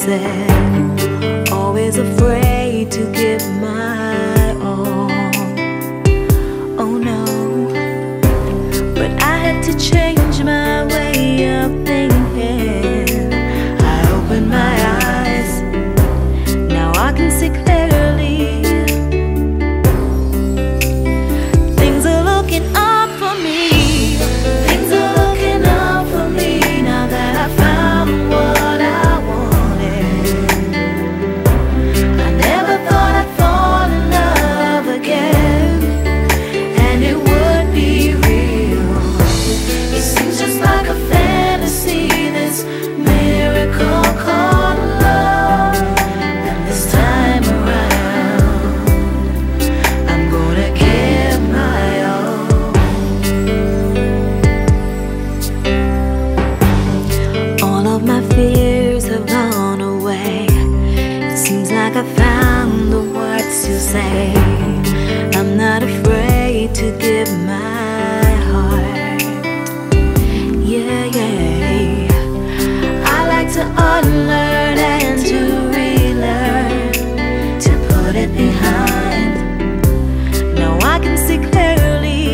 said, always afraid to give my all. Oh no, but I had to change my way of thinking. I opened my eyes, now I can see clearly. Things are looking up for me. Things are looking up for me now that I found what I wanted. I never thought I'd fall in love again, and it would be real. It seems just like a fantasy, this miracle called love. And this time around, I'm gonna give my all. All of my fears have gone away. It seems like I found the words to say. I'm not afraid to give my heart. Yeah, yeah. I like to unlearn and to relearn, to put it behind. Now I can see clearly.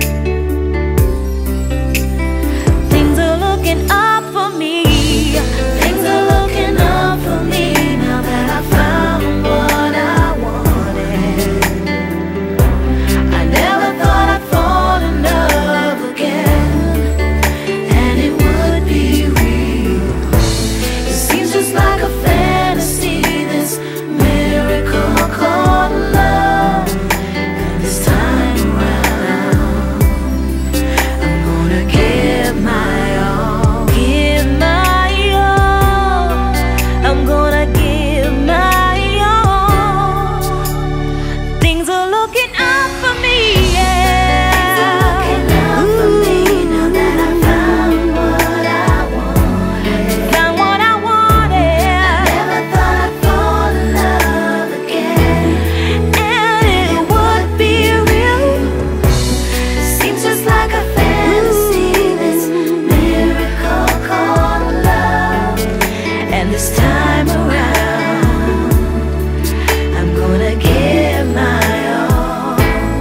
Things are looking up for me. Things are looking up for me now that I found what I wanted. I never thought I'd fall in love again, and it would be real. It seems just like a fantasy, this miracle called love. And this time around, I'm gonna give my all. Give my all. I'm gonna give my all. Things are looking up for me, yeah. Things are looking up for me now that I found what I wanted. Found what I wanted. I never thought I'd fall in love again, and it would be real. Seems just like a fantasy, this miracle called love. And this time around, I'm gonna give my all.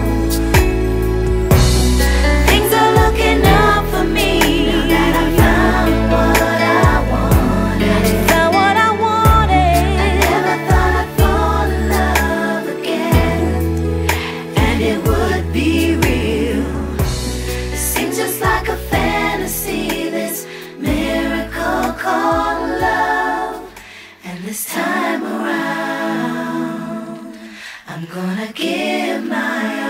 Things are looking up for me now that I found what I wanted. Found what I wanted. I never thought I'd fall in love again, and it would be real. It seems just like a fantasy, this miracle called love. And this time around, I'm gonna give my